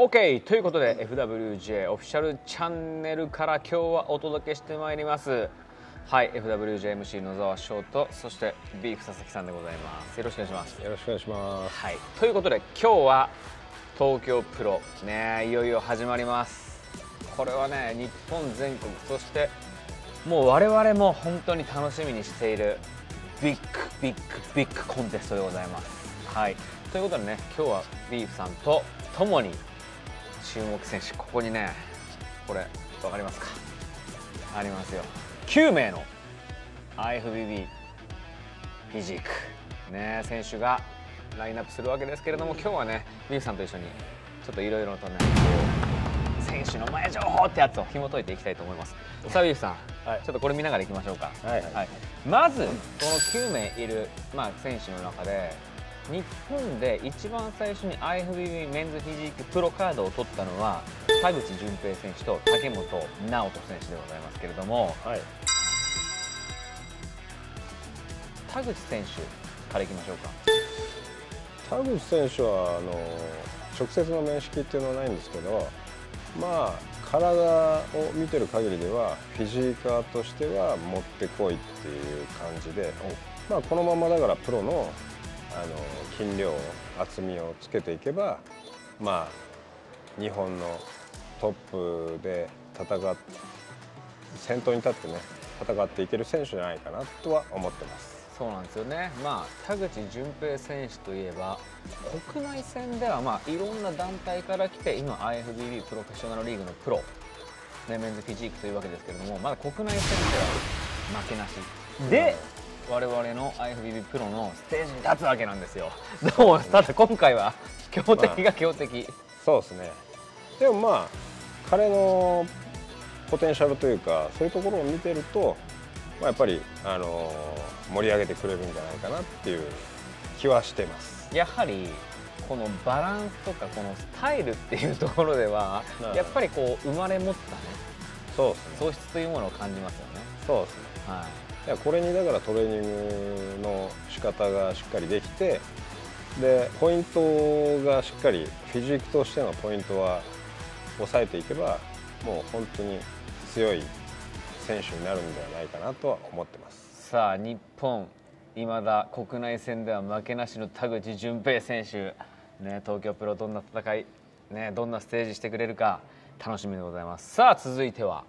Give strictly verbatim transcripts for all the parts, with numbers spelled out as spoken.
OK ということで エフダブリュージェー オフィシャルチャンネルから今日はお届けしてまいります。はい、 エフダブリュージェーエムシー 野沢翔と、そしてビーフ佐々木さんでございます。よろしくお願いします。 よろしくお願いします。 はい、ということで今日は東京プロね、いよいよ始まります。これはね、日本全国、そしてもう我々も本当に楽しみにしているビッグビッグビッグコンテストでございます。はい、ということでね、今日はビーフさんと共に注目選手、ここにね、これ分かりますか、ありますよ。きゅうめいの アイエフビービー フィジーク、ね、選手がラインナップするわけですけれども、今日はねビーフさんと一緒にちょっといろいろとね、選手の前情報ってやつを紐解いていきたいと思います。さあビーフさん、はい、ちょっとこれ見ながらいきましょうか。はい、はいはい、まずこのきゅうめいいる、まあ、選手の中で日本で一番最初に アイエフビービー メンズフィジークプロカードを取ったのは田口純平選手と竹本直人選手でございますけれども、はい、田口選手からいきましょうか。 田口選手はあの直接の面識っていうのはないんですけど、まあ体を見てる限りではフィジーカーとしてはもってこいっていう感じで、まあ、このままだからプロのあの筋量、厚みをつけていけば、まあ、日本のトップで戦っ先頭に立ってね戦っていける選手じゃないかなとは思ってます。 そうなんですよね。まあ、田口純平選手といえば国内戦では、まあ、いろんな団体から来て今 アイエフビービー プロフェッショナルリーグのプロ、ね、メンズフィジークというわけですけれども、まだ国内戦では負けなしで、うん我々の アイエフビービー プロのステージに立つわけなんですよ。でもただ今回は強敵が強敵、まあ、 そうですね。でもまあ彼のポテンシャルというかそういうところを見てると、まあ、やっぱり、あのー、盛り上げてくれるんじゃないかなっていう気はしてます。 やはりこのバランスとかこのスタイルっていうところでは、うん、やっぱりこう生まれ持ったね、そうですね、素質というものを感じますよね。 そうですね、はい、いやこれにだからトレーニングの仕方がしっかりできて、でポイントがしっかりフィジークとしてのポイントは抑えていけばもう本当に強い選手になるんではないかなとは思ってます。 さあ日本いまだ国内戦では負けなしの田口純平選手、ね、東京プロどんな戦い、ね、どんなステージしてくれるか楽しみでございます。さあ続いては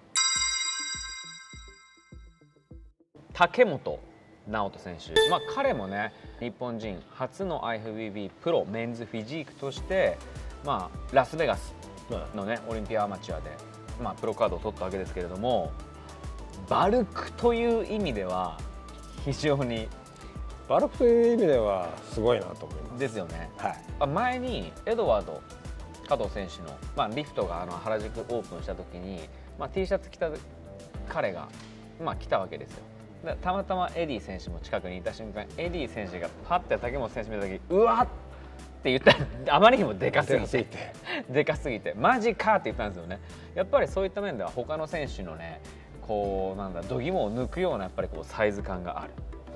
竹本直人選手、まあ、彼もね日本人初の アイエフビービー プロメンズフィジークとして、まあ、ラスベガスの、ね、オリンピアアマチュアで、まあ、プロカードを取ったわけですけれども、バルクという意味では非常にバルクという意味ではすごいなと思います。 ですよね、 はい、 前にエドワード加藤選手の、まあ、リフトがあの原宿オープンした時に、まあ、T シャツ着た彼が、まあ、来たわけですよ。たまたまエディ選手も近くにいた瞬間、エディ選手がパッて竹本選手見た時、うわっって言ったらあまりにもでかすぎてでかすぎてマジかって言ったんですよね。やっぱりそういった面では他の選手のね、こうなんだ度肝を抜くようなやっぱりこうサイズ感がある、うん、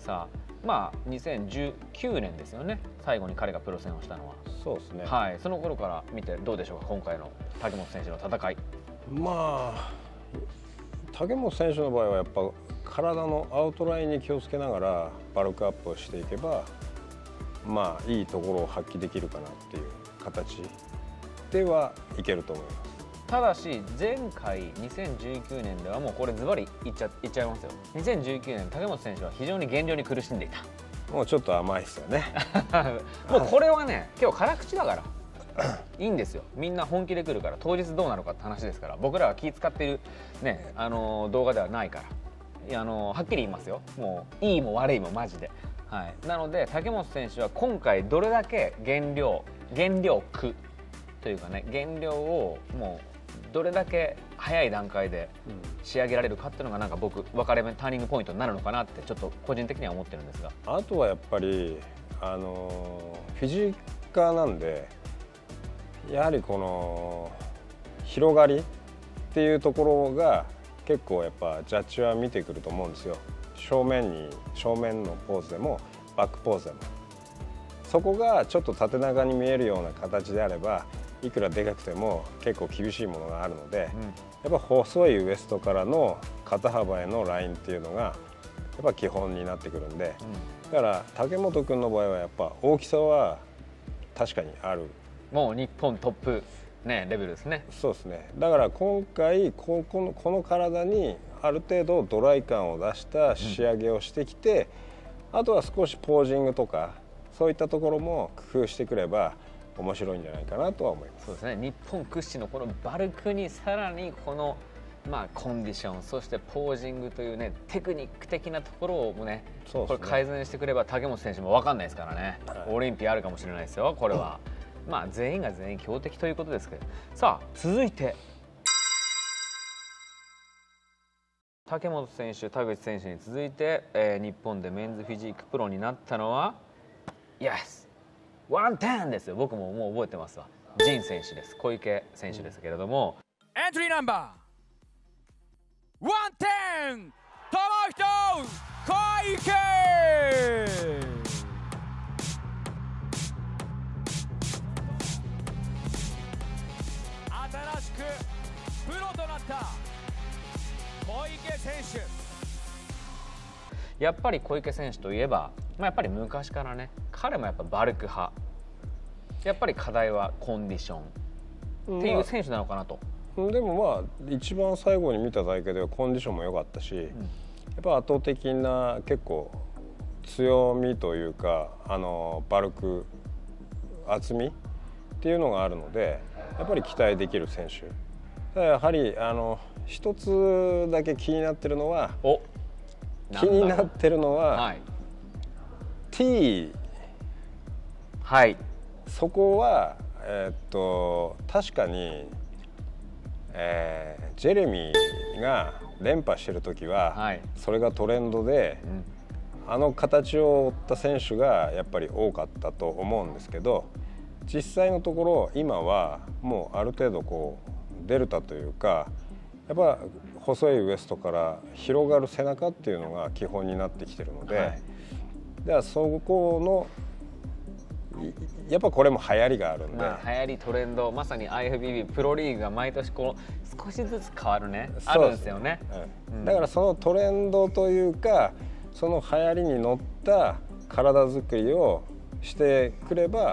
さあまあにせんじゅうきゅうねんですよね、最後に彼がプロ戦をしたのは。そうですね、はい、その頃から見てどうでしょうか、今回の竹本選手の戦い。 まあ竹本選手の場合はやっぱ体のアウトラインに気をつけながらバルクアップをしていけば、まあいいところを発揮できるかなっていう形ではいけると思います。 ただし前回にせんじゅうきゅうねんではもうこれズバリいっちゃいっちゃいますよ。にせんじゅうきゅうねん竹本選手は非常に減量に苦しんでいた。 もうちょっと甘いですよねもうこれはね今日辛口だからいいんですよ。みんな本気で来るから当日どうなるかって話ですから、僕らは気使っている、ね、あの動画ではないから、いやあのはっきり言いますよ、もういいも悪いもマジで、はい、なので竹本選手は今回どれだけ減量減量区というかね、減量をもうどれだけ早い段階で仕上げられるかっていうのがなんか僕分かれ目ターニングポイントになるのかなってちょっと個人的には思ってるんですが、 あとはやっぱりあのフィジーカーなんでやはりこの広がりっていうところが結構やっぱジャッジは見てくると思うんですよ。正面に正面のポーズでもバックポーズでもそこがちょっと縦長に見えるような形であればいくらでかくても結構厳しいものがあるので、 うん、 やっぱ細いウエストからの肩幅へのラインっていうのがやっぱ基本になってくるんで、うん、だから武本君の場合はやっぱ大きさは確かにある。 もう日本トップ、ね、レベルですね。 そうですね。だから今回ここの、この体にある程度ドライ感を出した仕上げをしてきて、うん、あとは少しポージングとかそういったところも工夫してくれば面白いんじゃないかなとは思います。 そうですね。日本屈指のこのバルクにさらにこのまあコンディション、そしてポージングというねテクニック的なところをね、ねこれ改善してくれば武本選手も分かんないですからね、はい、オリンピアあるかもしれないですよこれは。まあ全員が全員強敵ということですけど、さあ続いて武本選手、田口選手に続いて、えー、日本でメンズフィジークプロになったのは Yes ワンテンですよ。僕ももう覚えてますわ。ジン選手です。小池選手ですけれども、 エントリーナンバーワンテン友人小池。新しくプロとなった小池選手。やっぱり小池選手といえば、まあ、やっぱり昔からね彼もやっぱバルク派、やっぱり課題はコンディションっていう選手なのかなと。 まあ、でもまあ一番最後に見た大会ではコンディションも良かったし、うん、やっぱ圧倒的な結構強みというかあのバルク厚みっていうのがあるのでやっぱり期待できる選手。ただやはりあの一つだけ気になってるのはお気になってるのは、はい、T、 はい、 そこは、えー、っと確かに、えー、ジェレミーが連覇してる時は、はい、それがトレンドで、うん、あの形を追った選手がやっぱり多かったと思うんですけど、実際のところ今はもうある程度こうデルタというかやっぱ細いウエストから広がる背中っていうのが基本になってきてるので、はい、ではそこのやっぱこれも流行りがあるんで、 まあ、流行りトレンド、まさに アイエフビービー プロリーグが毎年こう少しずつ変わるねあるんですよね、 はいうん、だからそのトレンドというかその流行りに乗った体作りをしてくれば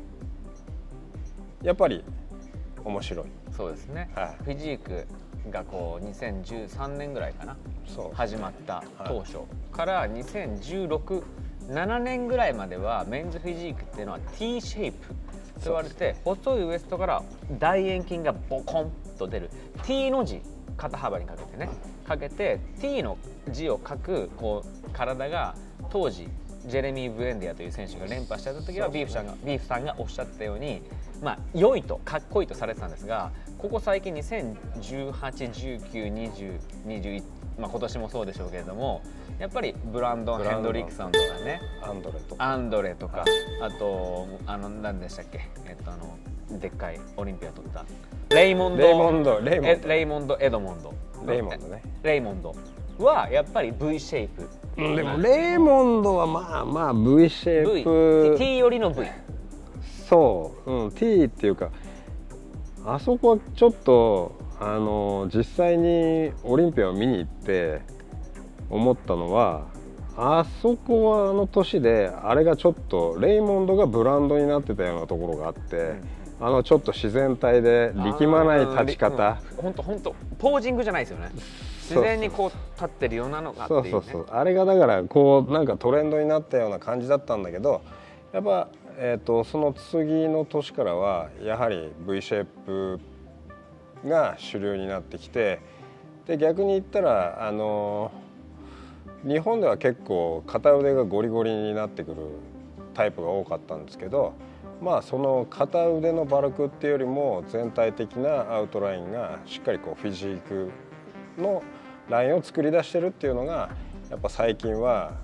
やっぱり面白い。 そうですね、はい、フィジークがこうにせんじゅうさんねんぐらいかな始まった当初からにせんじゅうろく、ななねんぐらいまではメンズフィジークっていうのは T シェイプと言われて細いウエストから大円筋がボコンと出る T の字、肩幅にかけてねかけて T の字を書くこう体が当時ジェレミー・ブエンディアという選手が連覇してた時はビーフさんがビーフさんがおっしゃったように、まあ良いとかっこいいとされてたんですが、ここ最近にせんじゅうはち、じゅうきゅう、にじゅう、にじゅういち、まあ今年もそうでしょうけれども、やっぱりブランドン・ヘンドリックソンとかね、 アンドレとか、 アンドレとか、あとあの何でしたっけ、えっとあのでっかいオリンピア取ったレイモンド、 レイモンド、レイモンド、 レイモンドエドモンド、 レイモンドね、 レイモンドはやっぱり V シェイプ。 うん、でもレイモンドはまあまあ V シェイプ T よりの V。 そう、うん、T っていうかあそこはちょっとあの実際にオリンピアを見に行って思ったのはあそこはあの年であれがちょっとレイモンドがブランドになってたようなところがあって、うん、あのちょっと自然体で力まない立ち方、 本当本当ポージングじゃないですよね。自然にこう立ってるようなのがっていうね。 そうそうそう、あれがだからこうなんかトレンドになったような感じだったんだけど、やっぱ、えーと、その次の年からはやはり V シェイプが主流になってきて、で逆に言ったらあの日本では結構片腕がゴリゴリになってくるタイプが多かったんですけど、まあその片腕のバルクっていうよりも全体的なアウトラインがしっかりこうフィジークのラインを作り出してるっていうのがやっぱ最近は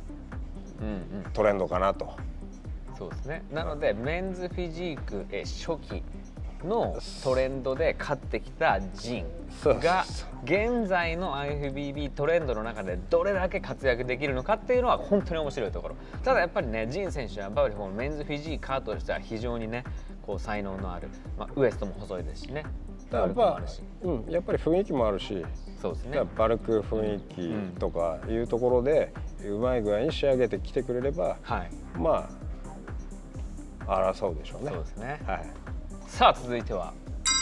トレンドかなと、 うんうん、そうですね。なのでメンズフィジーク初期のトレンドで勝ってきたジンが現在の アイエフビービー トレンドの中でどれだけ活躍できるのかっていうのは本当に面白いところ。ただやっぱりね、ジン選手はやっぱりこのメンズフィジーカーとしては非常にねこう才能のある、まあ、ウエストも細いですしね、 やっぱ、うん、やっぱり雰囲気もあるし、 そうですね、 バルク雰囲気とかいうところで、うまい具合に仕上げてきてくれれば、はい、まあ争うでしょうね。 そうですね、 はい、 さあ続いては、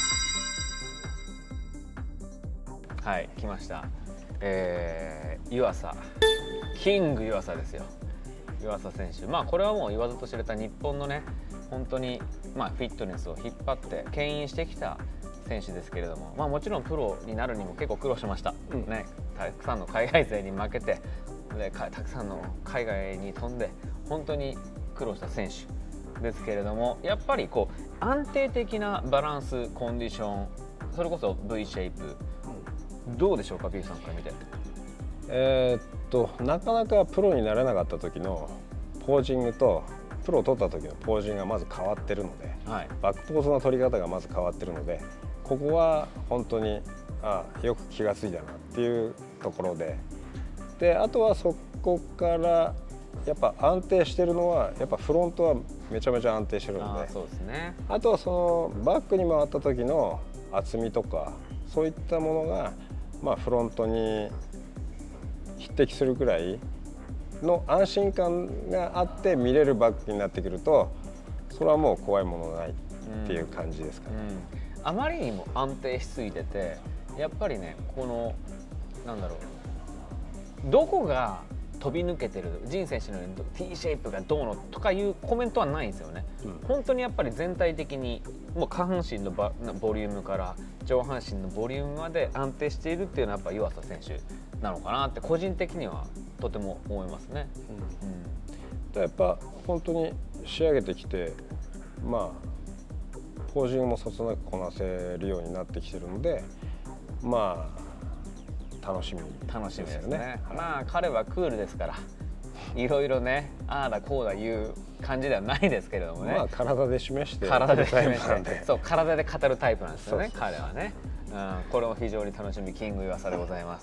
はい来ました、えー、湯浅、キング湯浅ですよ。湯浅選手、まあこれはもう言わずと知れた日本のね本当にまあフィットネスを引っ張って牽引してきた選手ですけれども、まあ、もちろんプロになるにも結構苦労しました、うんね、たくさんの海外勢に負けてでたくさんの海外に飛んで本当に苦労した選手ですけれども、やっぱりこう安定的なバランス、コンディション、それこそ V シェイプ、どうでしょうか、ビーさんから見て。 えー、っとなかなかプロになれなかった時のポージングとプロを取った時のポージングがまず変わってるので、はい、バックポーズの取り方がまず変わってるので、ここは本当にあよく気がついたなっていうところで、であとはそこからやっぱ安定してるのはやっぱフロントはめちゃめちゃ安定してるので、 あ、そうですね、 あとはそのバックに回った時の厚みとかそういったものが、まあ、フロントに匹敵するくらいの安心感があって見れるバックになってくると、それはもう怖いものないっていう感じですかね。うんうん、 あまりにも安定しすぎてて、やっぱりねこのなんだろう、どこが飛び抜けてる、ジン選手のように T シェイプがどうのとかいうコメントはないんですよね。うん、本当にやっぱり全体的にもう下半身のバボリュームから上半身のボリュームまで安定しているっていうのはやっぱ湯浅選手なのかなって個人的にはとても思いますね。 うんうん、やっぱ本当に仕上げてきて、まあポージングもそつなくこなせるようになってきてるので、まあ楽しみですよね。 楽しみですね。まあ彼はクールですから、いろいろねああだこうだいう感じではないですけれどもね。 まあ体で示して体で示して、そう体で語るタイプなんですよね、彼はね。うん、これも非常に楽しみ、キング湯浅でございます。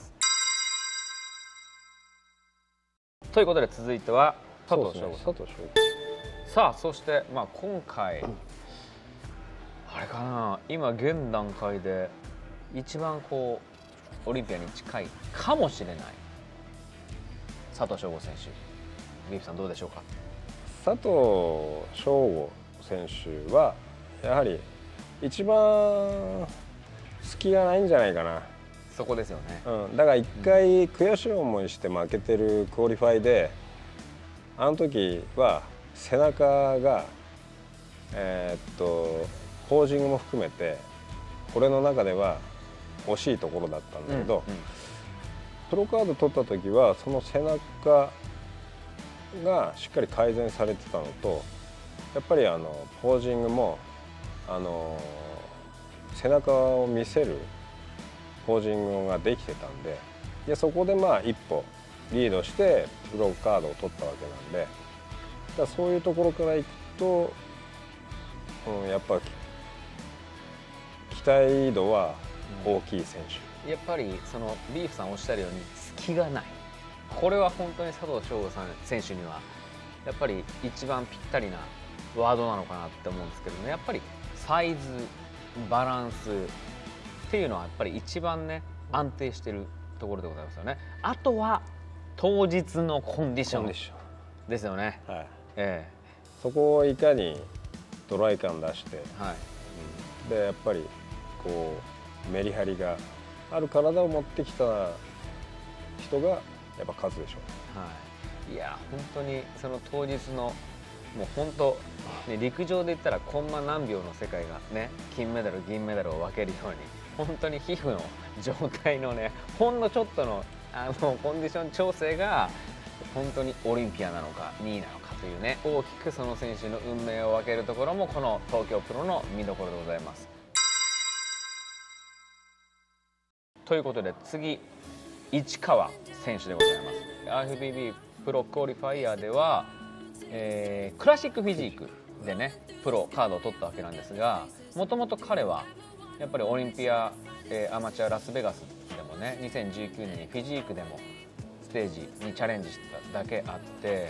ということで続いては佐藤翔吾さん。さあそして、まあ、今回、うん、あれかな、今現段階で一番こうオリンピアに近いかもしれない佐藤翔吾選手、ビーフさんどうでしょうか。 佐藤翔吾選手はやはり一番隙がないんじゃないかな。 そこですよね。 うん、だから一回悔しい思いして負けてるクオリファイで、あの時は背中がえー、っとポージングも含めて俺の中では惜しいところだったんだけど、うんうん、プロカード取った時はその背中がしっかり改善されてたのと、やっぱりあのポージングもあの背中を見せるポージングができてたんで、でそこでまあ一歩リードしてプロカードを取ったわけなんで、だからそういうところからいくと、うん、やっぱ期待度は大きい選手、 うん、やっぱりそのビーフさんおっしゃるように隙がない、これは本当に佐藤翔吾さん選手にはやっぱり一番ぴったりなワードなのかなって思うんですけどね。やっぱりサイズ、バランスっていうのはやっぱり一番ね安定してるところでございますよね。あとは当日のコンディションですよね。はい、ええ、 そこをいかにドライ感出して、はい、うん、でやっぱりこうメリハリがある体を持ってきた人がやっぱ勝つでしょう。 はい、いや本当にその当日のもう本当、ね、陸上で言ったらコンマ何秒の世界がね金メダル銀メダルを分けるように、本当に皮膚の状態のねほんのちょっとのあのコンディション調整が本当にオリンピアなのかにいなのかというね、大きくその選手の運命を分けるところもこの東京プロの見どころでございます。ということで次、市川選手でございます。アイエフビービー プロクオリファイヤーでは、えー、クラシックフィジークでねプロカードを取ったわけなんですが、もともと彼はやっぱりオリンピア、えー、アマチュアラスベガスでもねにせんじゅうきゅうねんにフィジークでもステージにチャレンジしただけあって、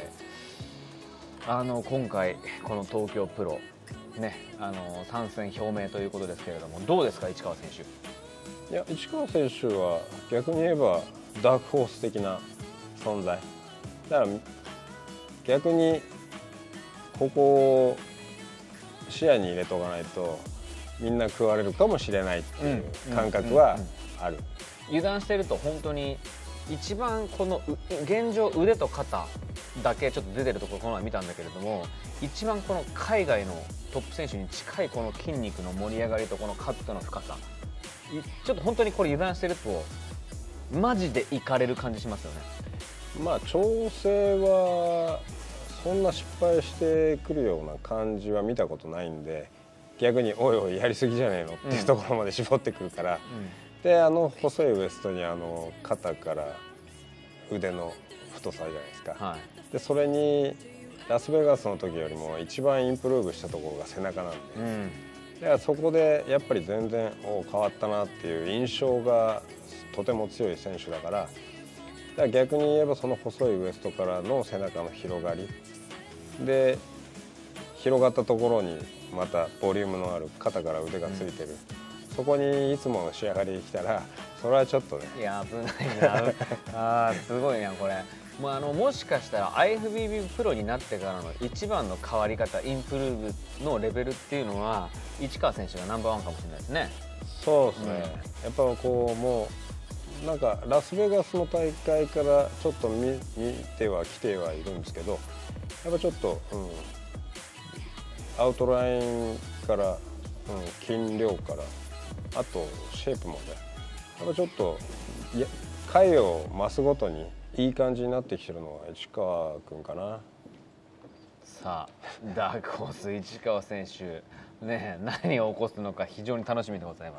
あの今回この東京プロね、あの参戦表明ということですけれども、どうですか市川選手。 いや市川選手は逆に言えばダークホース的な存在だから、逆にここを視野に入れとかないとみんな食われるかもしれないっていう感覚はある。 油断してると本当に一番この現状腕と肩だけちょっと出てるところこの前見たんだけれども、一番この海外のトップ選手に近いこの筋肉の盛り上がりとこのカットの深さ、ちょっと本当にこれ油断してるとマジでいかれる感じしますよね。 まあ調整はそんな失敗してくるような感じは見たことないんで、逆においおいやりすぎじゃねえのっていうところまで絞ってくるから、うん、であの細いウエストにあの肩から腕の太さじゃないですか、はい、でそれにラスベガスの時よりも一番インプルーブしたところが背中なんで、うん、だからそこでやっぱり全然お変わったなっていう印象がとても強い選手だから、だから逆に言えばその細いウエストからの背中の広がりで、広がったところにまたボリュームのある肩から腕がついてる、うん、そこにいつもの仕上がりできたらそれはちょっとね、 いや危ないなあーすごいなこれ。もうあのもしかしたら アイエフビービー プロになってからの一番の変わり方、インプルーブのレベルっていうのは市川選手がナンバーワンかもしれないですね。 そうですね、うん、やっぱこうもうなんかラスベガスの大会からちょっと 見, 見てはきてはいるんですけど、やっぱちょっと、うん、アウトラインから、うん、筋量からあとシェイプもね、やっぱちょっといや回を増すごとにいい感じになってきてるのは市川君かな。 さあダークホース市川選手ね、何を起こすのか非常に楽しみでございます。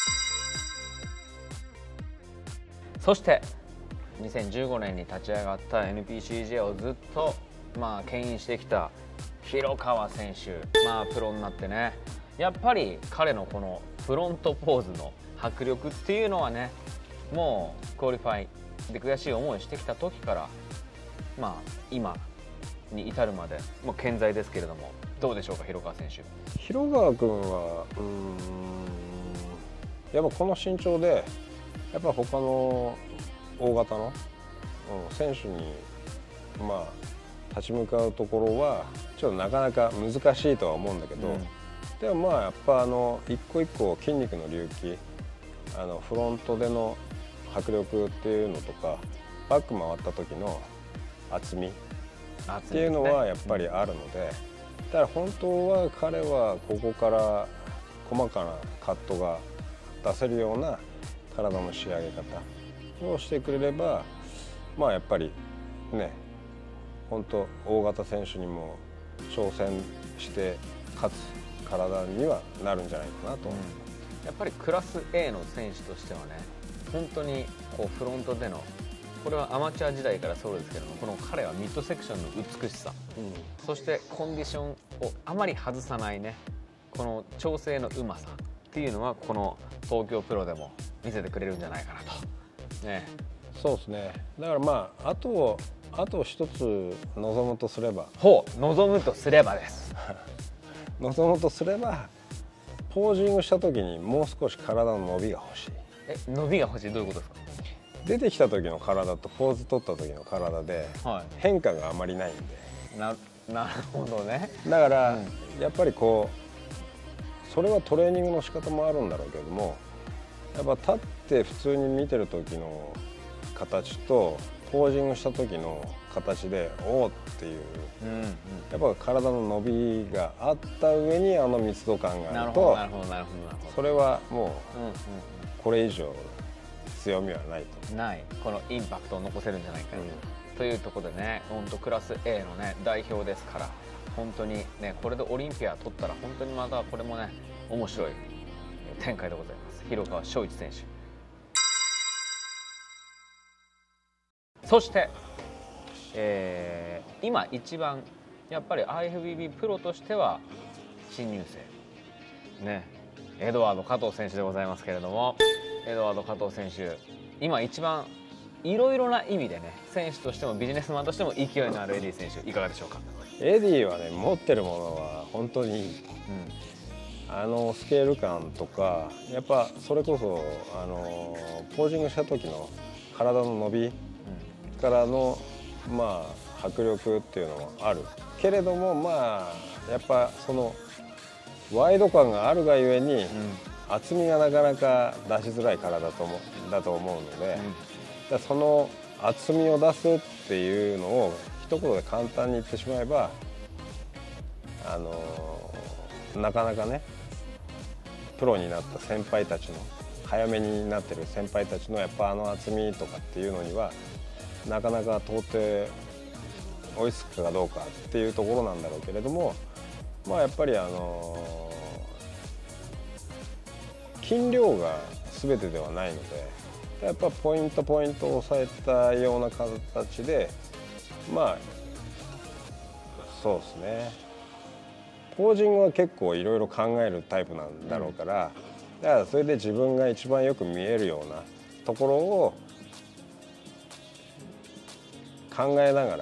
そしてにせんじゅうごねんに立ち上がった エヌピーシージェー をずっとまあ牽引してきた広川選手、まあプロになってね、やっぱり彼のこのフロントポーズの迫力っていうのはね、もうクオリファイで悔しい思いをしてきた時からまあ今に至るまでもう健在ですけれども、どうでしょうか広川選手。 広川君はうーんやっぱこの身長でやっぱ他の大型の、うん、選手にまあ立ち向かうところはちょっとなかなか難しいとは思うんだけど、うん、でもまあやっぱあの一個一個筋肉の隆起、あのフロントでの迫力っていうのとかバック回った時の厚みっていうのはやっぱりあるので、だから本当は彼はここから細かなカットが出せるような体の仕上げ方をしてくれれば、まあやっぱりね本当大型選手にも挑戦して勝つ体にはなるんじゃないかなと思います。 うん、やっぱりクラス エー の選手としてはね、本当にこうフロントでのこれはアマチュア時代からそうですけども、この彼はミッドセクションの美しさ、うん、そしてコンディションをあまり外さないね、この調整のうまさっていうのはこの東京プロでも見せてくれるんじゃないかなと、ね、 そうですね。だからまああとあと一つ望むとすれば、 ほう望むとすればです望むとすればポージングした時にもう少し体の伸びが欲しい。 え伸びが欲しい、どういうことですか。 出てきた時の体とポーズ取った時の体で変化があまりないんで、 はい、な, なるほどね。 だから、うん、やっぱりこうそれはトレーニングの仕方もあるんだろうけども、やっぱ立って普通に見てる時の形とポージングした時の形でおおっていう、うんうん、やっぱ体の伸びがあった上にあの密度感があると、それはもう、うんうん、これ以上強みはないと、 ないこのインパクトを残せるんじゃないか、うん、というところでね、本当クラス エー のね代表ですから、本当にねこれでオリンピア取ったら本当にまたこれもね面白い展開でございます。広川翔一選手、そして、えー、今一番やっぱり アイエフビービー プロとしては新入生ね、エドワード加藤選手でございますけれども、エドワード加藤選手今一番いろいろな意味でね、選手としてもビジネスマンとしても勢いのあるエディ選手いかがでしょうか。 エディはね持ってるものは本当にいい、うん、あのスケール感とかやっぱそれこそあのポージングした時の体の伸びからの、うん、まあ迫力っていうのもあるけれども、まあやっぱそのワイド感があるがゆえに、うん、厚みがなかなか出しづらい体だと思うだと思うので、うん、その厚みを出すっていうのを一言で簡単に言ってしまえば、あのー、なかなかねプロになった先輩たちの早めになってる先輩たちのやっぱあの厚みとかっていうのにはなかなか到底追いつくかどうかっていうところなんだろうけれども、まあやっぱりあのー、筋量が全てではないので、やっぱポイントポイントを抑えたような形で、まあそうですね、ポージングは結構いろいろ考えるタイプなんだろうから、うん、だからそれで自分が一番よく見えるようなところを考えながら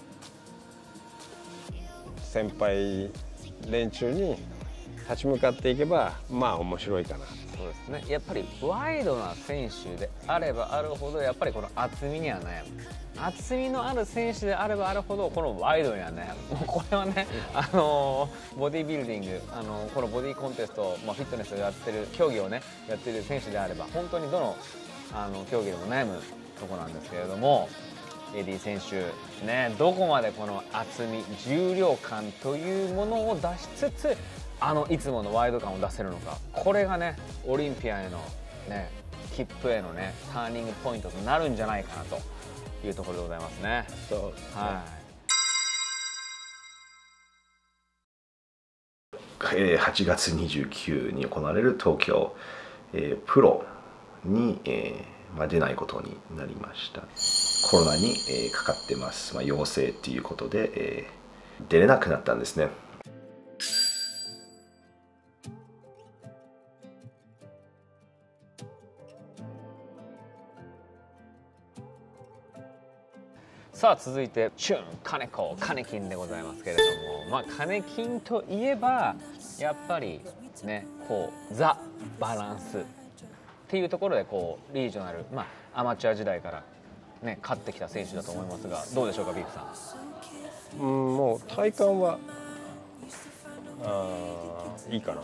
先輩連中に立ち向かっていけばまあ面白いかな。 そうですね、やっぱりワイドな選手であればあるほどやっぱりこの厚みには悩む、厚みのある選手であればあるほどこのワイドには悩む。もうこれはね、あのボディビルディング、あのこのボディコンテスト、まあ、フィットネスをやってる競技をねやってる選手であれば本当にどのあの競技でも悩むところなんですけれども、エディ選手ね、どこまでこの厚み重量感というものを出しつつあのいつものワイド感を出せるのか、これがねオリンピアへのね切符へのねターニングポイントとなるんじゃないかなというところでございますね。 そうですね、 はい 、はちがつにじゅうくにちに行われる東京、えー、プロに、えーまあ、出ないことになりました。コロナに、えー、かかってます、まあ、陽性ということで、えー、出れなくなったんですね。 さあ続いてチュンカネコカネキンでございますけれども、まあカネキンといえばやっぱりねこうザ・バランスっていうところでこうリージョナル、まあアマチュア時代からね勝ってきた選手だと思いますが、どうでしょうかビーフさん。 うんもう体感はあいいかな。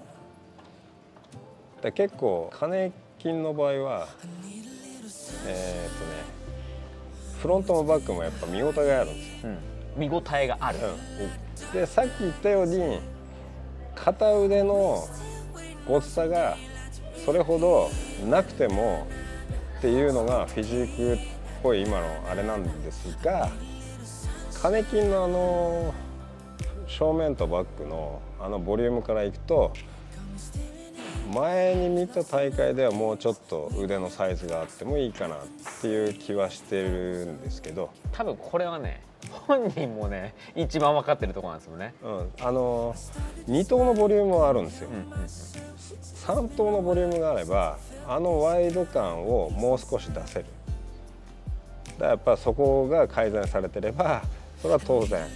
で結構カネキンの場合はえー、っとねフロントもバックもやっぱ見応えがあるんですよ、 うん、見応えがある、 うん、でさっき言ったように片腕のごつさがそれほどなくてもっていうのがフィジークっぽい今のあれなんですが、カネキンのあの正面とバックのあのボリュームからいくと前に見た大会ではもうちょっと腕のサイズがあってもいいかなっていう気はしてるんですけど、 多分これはね本人もね一番分かってるところなんですよね、 うん、あのに頭のボリュームはあるんですよ、うんうん、さん頭のボリュームがあればあのワイド感をもう少し出せる。だからやっぱそこが改善されてればそれは当然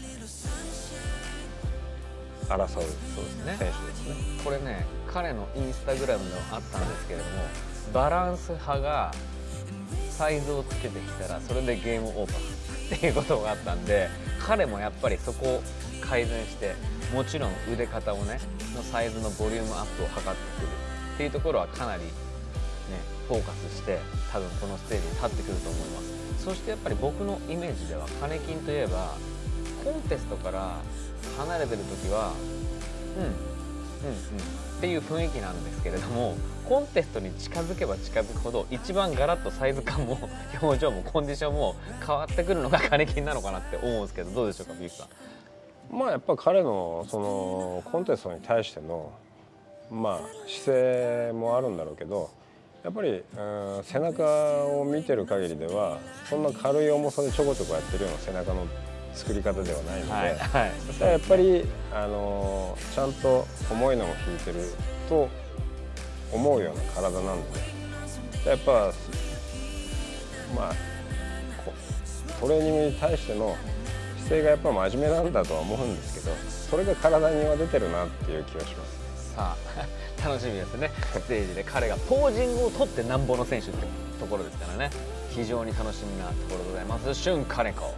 争う選手ですね。 これね彼のインスタグラムでもあったんですけれども、バランス派がサイズをつけてきたらそれでゲームオーバーっていうことがあったんで、彼もやっぱりそこを改善してもちろん腕肩をねのサイズのボリュームアップを図ってくるっていうところはかなりねフォーカスして多分このステージに立ってくると思います。そしてやっぱり僕のイメージではカネキンといえばコンテストから離れてる時はうんうんうんっていう雰囲気なんですけれども、コンテストに近づけば近づくほど一番ガラッとサイズ感も表情もコンディションも変わってくるのがカネキンなのかなって思うんですけど、どうでしょうかビーフさん。 まあやっぱ彼のそのコンテストに対してのまあ姿勢もあるんだろうけど、やっぱり、うん、背中を見てる限りではそんな軽い重さでちょこちょこやってるような背中の作り方ではないので、 はいはい、 そしたらやっぱり、あのちゃんと重いのも引いてると思うような体なんで、ね、やっぱまあトレーニングに対しての姿勢がやっぱ真面目なんだとは思うんですけど、それが体には出てるなっていう気がします。 さあ楽しみですね。ステージで彼がポージングを取ってなんぼの選手ってところですからね、非常に楽しみなところでございます。俊金子。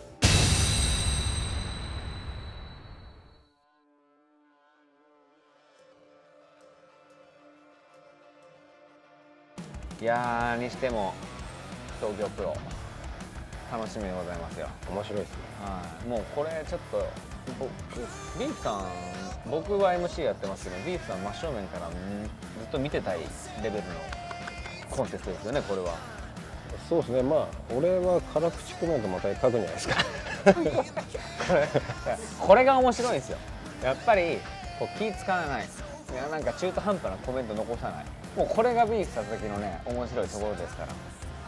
いやーにしても東京プロ楽しみでございますよ。 面白いですね。 はい、もうこれちょっと僕ビーフさん、僕は エムシー やってますけど、ビーフさん真正面からずっと見てたいレベルのコンテストですよね、これは。 そうですね、まあ俺は辛口コメントまた書くんじゃないですかこれこれが面白いんですよ。やっぱりこう気使わない、いやなんか中途半端なコメント残さない、もうこれがビーフ佐々木のね面白いところですから、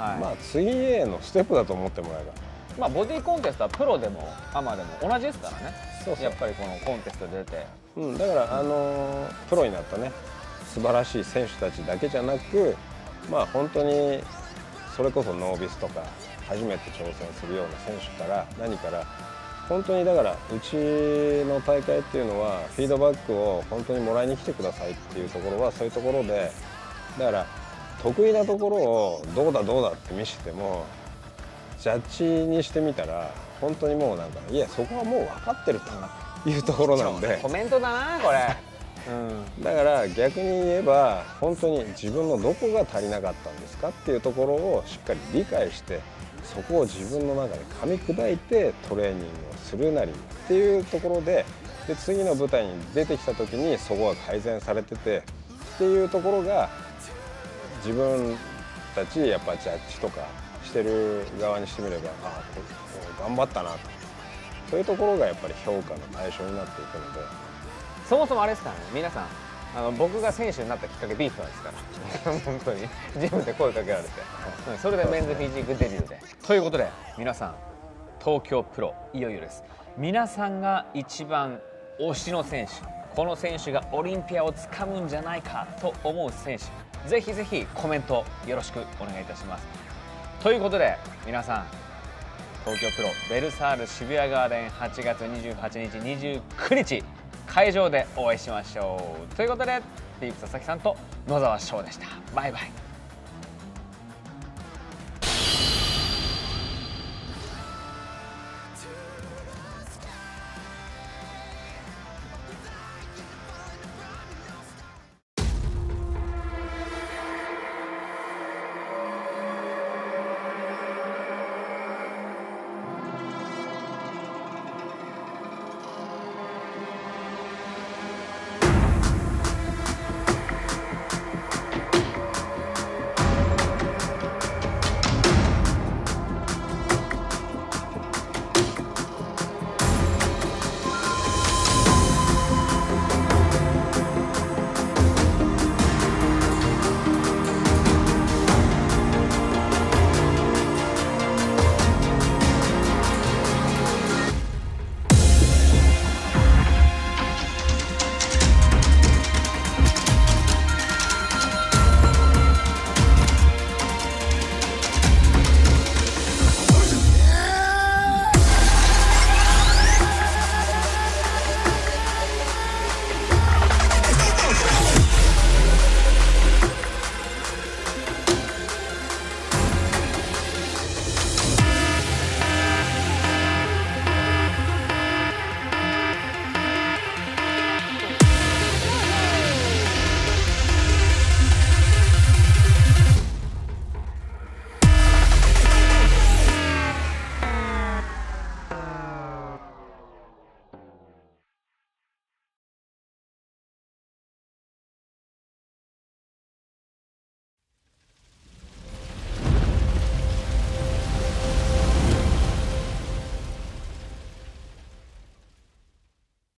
はい、 まあ次へのステップだと思ってもらえば、 まあボディコンテストはプロでもアマでも同じですからね。 そうそう、 やっぱりこのコンテストで出て、 うん、だからあのープロになったね素晴らしい選手たちだけじゃなく、まあ本当にそれこそノービスとか初めて挑戦するような選手から何から本当に、だからうちの大会っていうのはフィードバックを本当にもらいに来てくださいっていうところはそういうところで、だから得意なところをどうだどうだって見せてもジャッジにしてみたら本当にもうなんかいやそこはもう分かってるというところなんで、 コメントだなこれ、 うん、だから逆に言えば本当に自分のどこが足りなかったんですかっていうところをしっかり理解して、そこを自分の中で噛み砕いてトレーニングをするなりっていうところで、で次の舞台に出てきた時にそこが改善されててっていうところが自分たちやっぱジャッジとかしてる側にしてみれば、ああ頑張ったなと、そういうところがやっぱり評価の対象になっていくので。 そもそもあれですからね、皆さんあの僕が選手になったきっかけビーフなんですから本当にジムで声かけられて、それでメンズフィジークデビューでということで、皆さん東京プロいよいよです。皆さんが一番推しの選手、この選手がオリンピアをつかむんじゃないかと思う選手、ぜひぜひコメントよろしくお願いいたします。ということで皆さん、東京プロベルサール渋谷ガーデンはちがつにじゅうはちにちにじゅうくにち会場でお会いしましょう。ということでビーフ佐々木さんと野沢翔でした。バイバイ。